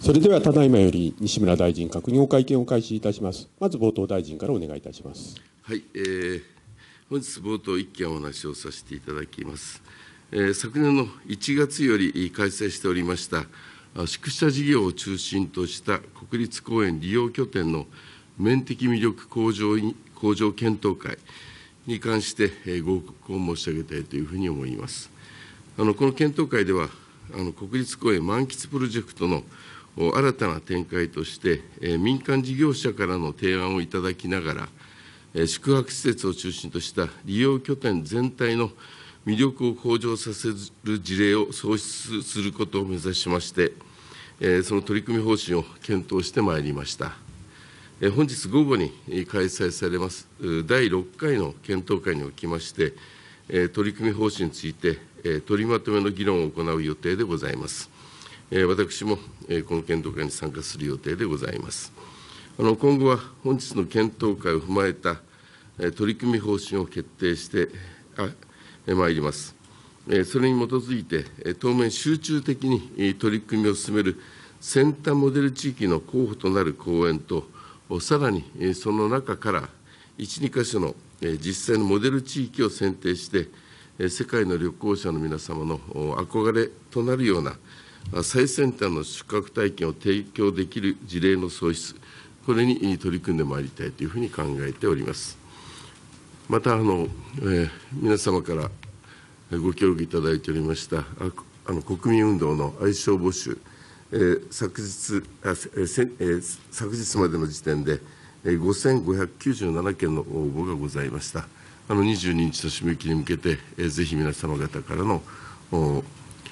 それではただいまより西村大臣確認を会見を開始いたします。まず冒頭大臣からお願いいたします。 はい、本日冒頭1件お話をさせていただきます。昨年の1月より開催しておりました宿舎事業を中心とした国立公園利用拠点の面的魅力向上検討会に関してご報告を申し上げたいというふうに思います。この検討会では国立公園満喫プロジェクトの新たな展開として、民間事業者からの提案をいただきながら、宿泊施設を中心とした利用拠点全体の魅力を向上させる事例を創出することを目指しまして、その取り組み方針を検討してまいりました。本日午後に開催されます第6回の検討会におきまして、取り組み方針について、取りまとめの議論を行う予定でございます。私もこの検討会に参加する予定でございます。今後は本日の検討会を踏まえた取り組み方針を決定してまいります。それに基づいて、当面集中的に取り組みを進める先端モデル地域の候補となる公園と、さらにその中から1、2か所の実際のモデル地域を選定して、世界の旅行者の皆様の憧れとなるような最先端の宿泊体験を提供できる事例の創出、これに取り組んでまいりたいというふうに考えております。また皆様からご協力いただいておりました国民運動の愛称募集、昨日までの時点で5597件の応募がございました。22日の締め切りに向けて、ぜひ皆様方からのご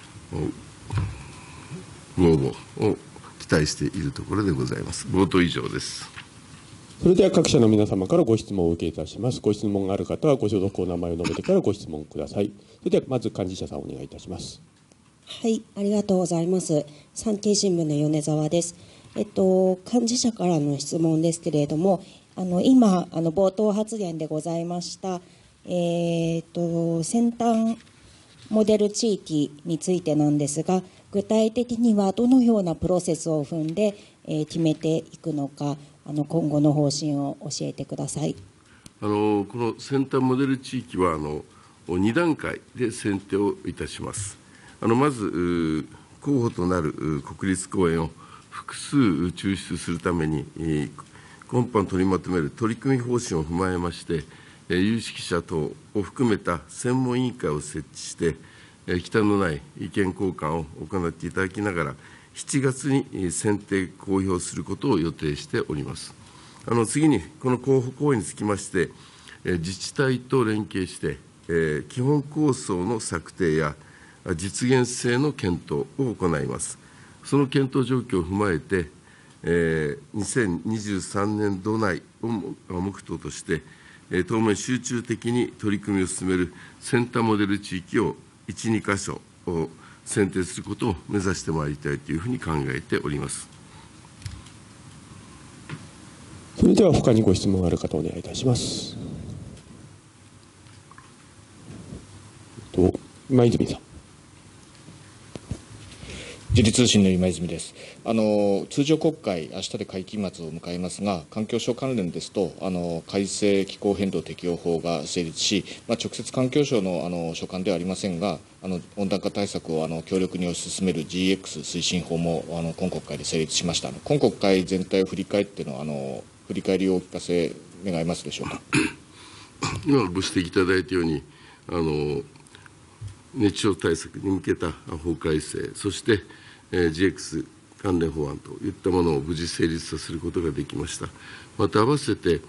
応募を期待しているところでございます。冒頭以上です。 それでは各社の皆様からご質問をお受けいたします。ご質問がある方はご所属お名前を述べてからご質問ください。それではまず幹事社さんお願いいたします。 はい、ありがとうございます。産経新聞の米沢です。幹事社からの質問ですけれども、今冒頭発言でございました、先端モデル地域についてなんですが、具体的にはどのようなプロセスを踏んで、決めていくのか、今後の方針を教えてください。 この先端モデル地域は2段階で選定をいたします。まず候補となる国立公園を複数抽出するために、今般取りまとめる取り組み方針を踏まえまして、有識者等を含めた専門委員会を設置して、忌憚のない意見交換を行っていただきながら、7月に選定公表することを予定しております。次に、この候補公園につきまして、自治体と連携して、基本構想の策定や実現性の検討を行います。その検討状況を踏まえて、2023年度内を目途として、当面集中的に取り組みを進める先端モデル地域を1、2か所を選定することを目指してまいりたいというふうに考えております。 それでは他にご質問がある方お願いいたします。今泉さん。 時事通信の今泉です。通常国会、明日で会期末を迎えますが、環境省関連ですと、改正気候変動適用法が成立し、直接環境省の所管ではありませんが、温暖化対策を強力に推し進める GX 推進法も今国会で成立しました。今国会全体を振り返っての振り返りをお聞かせ願えますでしょうか。 今ご指摘いただいたように、熱中症対策に向けた法改正、そして、GX 関連法案といったものを無事成立させることができました。また、合わせて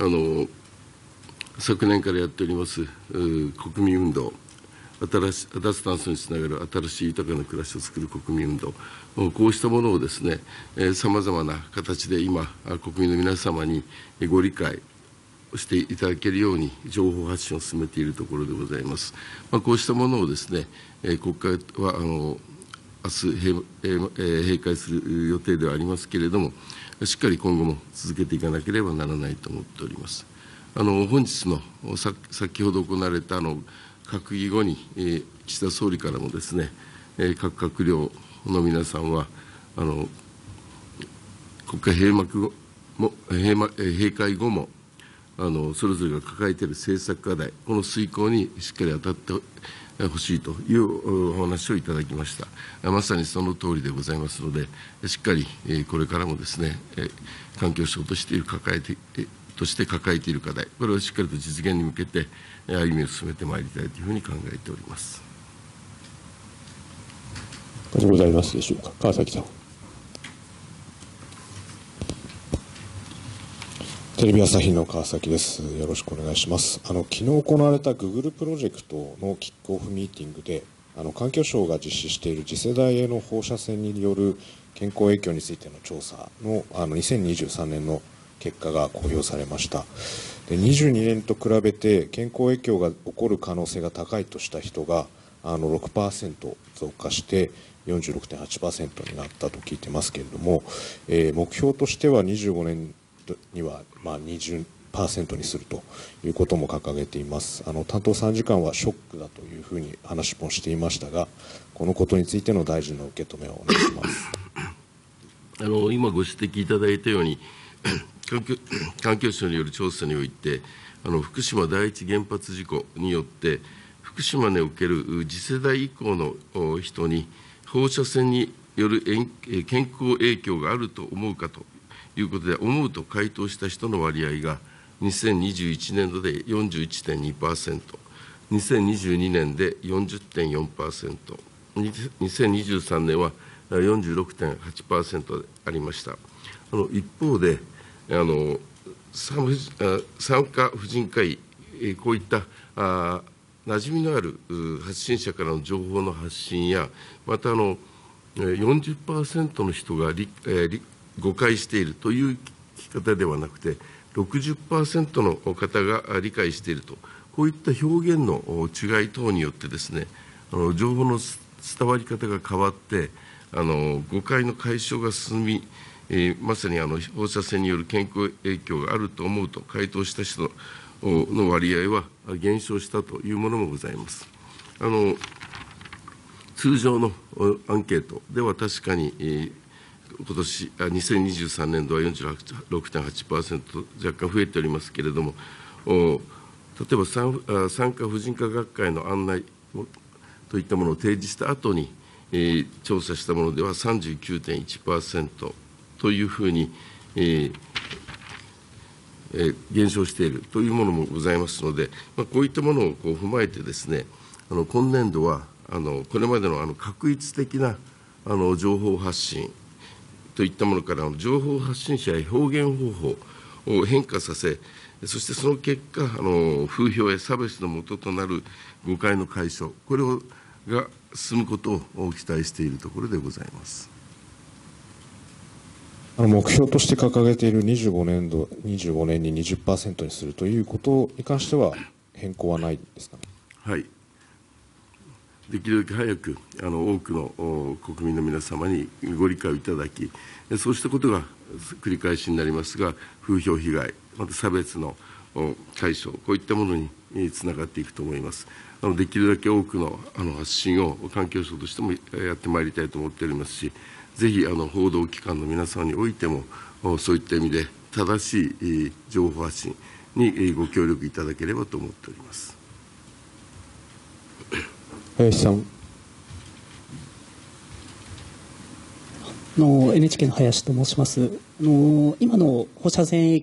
昨年からやっております国民運動、脱炭素につながる新しい豊かな暮らしを作る国民運動、こうしたものをですね、さまざまな形で今、国民の皆様にご理解していただけるように情報発信を進めているところでございます。こうしたものをですね、国会は明日閉会する予定ではありますけれども、しっかり今後も続けていかなければならないと思っております。本日の先ほど行われた閣議後に、岸田総理からもですね、各閣僚の皆さんは国会閉会後もそれぞれが抱えている政策課題、この遂行にしっかり当たってほしいというお話をいただきました。まさにその通りでございますので、しっかりこれからもですね、環境省として抱えている課題、これをしっかりと実現に向けて歩みを進めてまいりたいというふうに考えております。 ございますでしょうか。川崎さん。 テレビ朝日の川崎です。よろしくお願いします。昨日行われた Google プロジェクトのキックオフミーティングで、環境省が実施している次世代への放射線による健康影響についての調査の2023年の結果が公表されました。で、22年と比べて健康影響が起こる可能性が高いとした人が6% 増加して46.8% になったと聞いてますけれども、目標としては25年には20% にするということも掲げています。担当参事官はショックだというふうに話もしていましたが、このことについての大臣の受け止めをお願いします。 今ご指摘いただいたように、環境省による調査において、福島第一原発事故によって、福島における次世代以降の人に放射線による健康影響があると思うかということで、思うと回答した人の割合が2021年度で 41.2%、2022年で 40.4%、2023年は 46.8% でありました。一方で、産科婦人科医、こういった馴染みのある発信者からの情報の発信や、また40% の人が誤解しているという聞き方ではなくて、60% の方が理解していると、こういった表現の違い等によってですね、情報の伝わり方が変わって、誤解の解消が進み、まさに放射線による健康影響があると思うと回答した人の割合は減少したというものもございます。通常のアンケートでは確かに、2023年度は 46.8%、若干増えておりますけれども、例えば産科婦人科学会の案内といったものを提示した後に、調査したものでは 39.1% というふうに、減少しているというものもございますので、こういったものを踏まえてですね、今年度はこれまでの画一的な情報発信といったものから情報発信者や表現方法を変化させ、そしてその結果、風評や差別のもととなる誤解の解消、これが進むことを期待しているところでございます。 目標として掲げている25年に 20% にするということに関しては変更はないですかね。 はい。できるだけ早く多くの国民の皆様にご理解をいただき、そうしたことが繰り返しになりますが、風評被害、また差別の解消、こういったものにつながっていくと思います。できるだけ多くの発信を環境省としてもやってまいりたいと思っておりますし、ぜひ報道機関の皆さんにおいても、そういった意味で正しい情報発信にご協力いただければと思っております。 林さん。 NHK の林と申します。今の放射線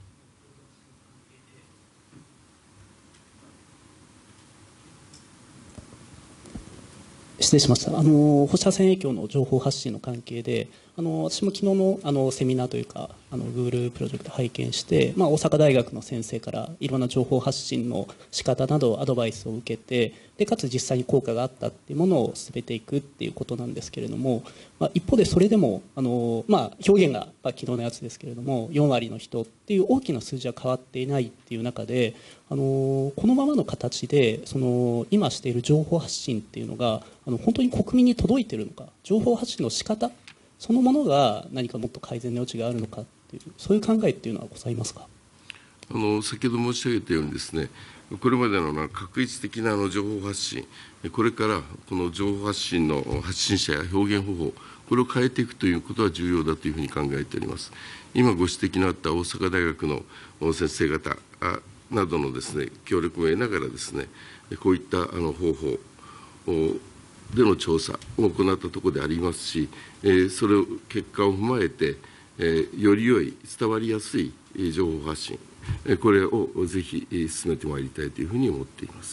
失礼しました。放射線影響の情報発信の関係で、私も昨日のセミナーというかGoogle プロジェクト拝見して、大阪大学の先生からいろんな情報発信の仕方などアドバイスを受けて、でかつ実際に効果があったっていうものを進めていくっていうことなんですけれども、一方でそれでも表現が昨日のやつですけれども4割の人っていう大きな数字は変わっていないっていう中で、このままの形で今している情報発信っていうのが本当に国民に届いているのか、情報発信の仕方そのものが何かもっと改善の余地があるのかっていう、そういう考えっていうのはございますか。 先ほど申し上げたようにですね、これまでの確一的な情報発信、これからこの情報発信の発信者や表現方法、これを変えていくということは重要だというふうに考えております。今ご指摘のあった大阪大学の先生方などのですね、協力を得ながらですね、こういった方法での調査を行ったところでありますし、それを結果を踏まえて、より良い、伝わりやすい情報発信、これをぜひ進めてまいりたいというふうに思っています。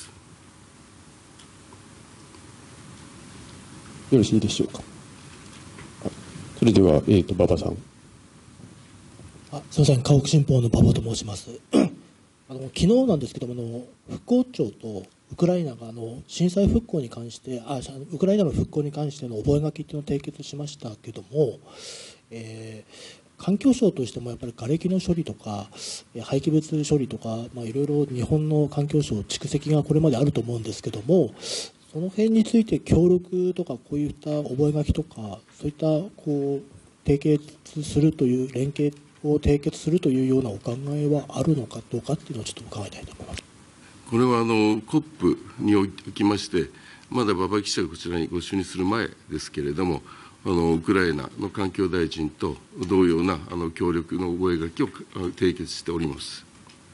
よろしいでしょうか。それでは、馬場さん。 すみません、河北新報の馬場と申します。昨日なんですけども、復興庁とウクライナが震災復興に関して、ウクライナの復興に関しての覚書っていうのを締結しましたけども、環境省としてもやっぱり瓦礫の処理とか廃棄物処理とか、いろいろ日本の環境省蓄積がこれまであると思うんですけども、その辺について協力とかこういった覚書とかそういった締結するという連携を締結するというようなお考えはあるのかどうかっていうのをちょっと伺いたいと思います。 これはCOP におきまして、まだ馬場記者がこちらにご就任する前ですけれども、ウクライナの環境大臣と同様な協力の覚書を締結しております。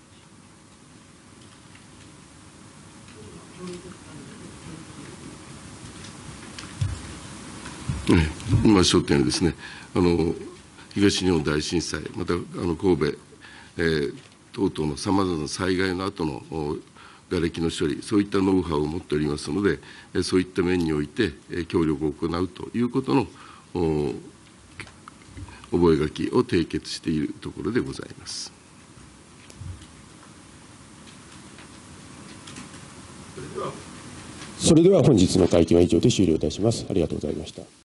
今おっしゃったようにですね、東日本大震災、また神戸、等々のさまざまな災害の後の瓦礫の処理、そういったノウハウを持っておりますので、そういった面において協力を行うということの覚書を締結しているところでございます。 それでは本日の会見は以上で終了いたします。ありがとうございました。